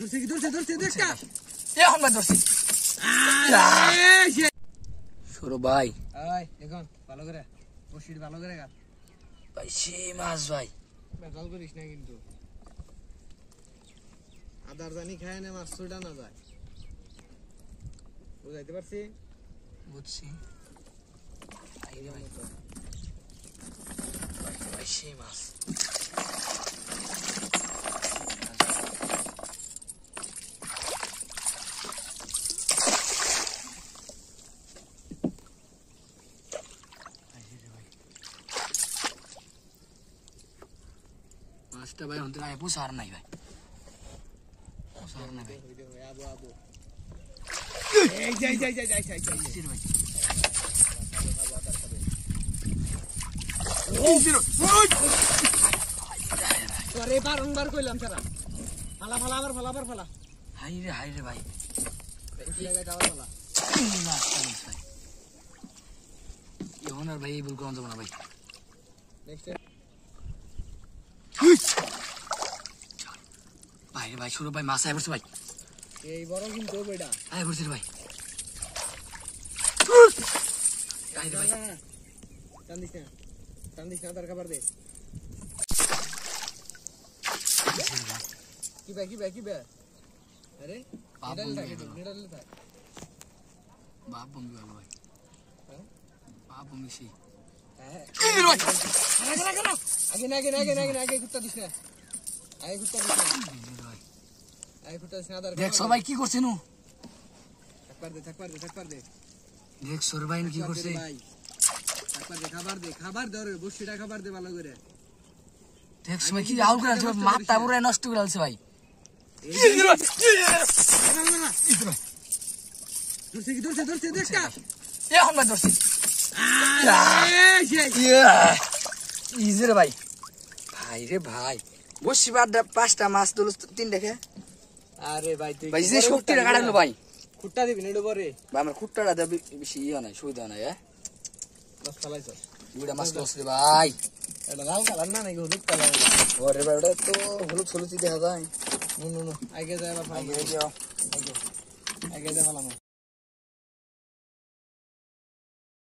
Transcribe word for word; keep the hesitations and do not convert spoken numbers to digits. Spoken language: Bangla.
ধরছে কি ধরছে ধরছে দেখা এখন ভাই ধরছি শুরু ভাই এই এখন ভালো করে বসির ভালো করে গা ভাই সেই মাছ ভাই বেজাল করিস না কিন্তু আদার জানি খায় না মাছ ছুটা না যায় বুঝাইতে পারছি বুঝছি ভাই সেই মাছ মাছটা ভাই হতে আয় পোষার নাই ভাই পোষার নাই ভাই আবো আবো এই যাই যাই যাই যাই যাই যাই ভাই আরে বারংবার কইলাম তারা ফালা ফালা আবার ফালা আবার ফালা হাই রে হাই রে ভাই এই জায়গায় যাওয়া ফালা না ভাই এখন আর ভাই এই ভুল করতে যাব না ভাই নেক্সট ভাই রে ভাই শুরু ভাই মাছ আয় পড়ছে ভাই এই বড় কিন্তু বেটা আয় পড়ছে ভাই আয় রে ভাই টান দিস না টান দিস না তার খাবার দে কি ভাই কি ভাই কি ভাই আরে নিডাল থাকে নিডাল থাকে বাপ বমি ভালো ভাই হ্যাঁ বাপ বমি সেই হ্যাঁ আগে না আগে না আগে না আগে না আগে কুত্তা দিস না আগে কুত্তা দিস না ভাই আগে কুত্তা দিস না তার দেখ সবাই কি করছে নু থাকবার দে থাকবার দে থাকবার দে দেখ সরবাই কি করছে ভাই থাকবার দে খাবার দে খাবার দে রে বসিটা খাবার দে ভালো করে দেখ সবাই কি আউট করে মাথা পুরো নষ্ট করে আলছে ভাই ধরছে কি ধরছে ধরছে দেখা এখন ভাই ধরছি ইজি রে ভাই ভাই রে ভাই বসিবার পাঁচটা মাছ ধরল তিন দেখে আরে ভাই তুই ভাই যে শক্তিটা কাটালো ভাই খুঁটটা দিবি না ডবরে ভাই আমার খুঁটটাটা দেবে বেশি ইয়ে নাই সুবিধা নাই হ্যাঁ মাছ ফলাইছ দুইটা মাছ লস রে ভাই এটা লাল কালার না নাকি হলুদ কালার ওরে ভাই ওটা তো হলুদ হলুদ দেখা যায় নো নো নো আগে যায় বা আগে যাও আগে যায় ফলানো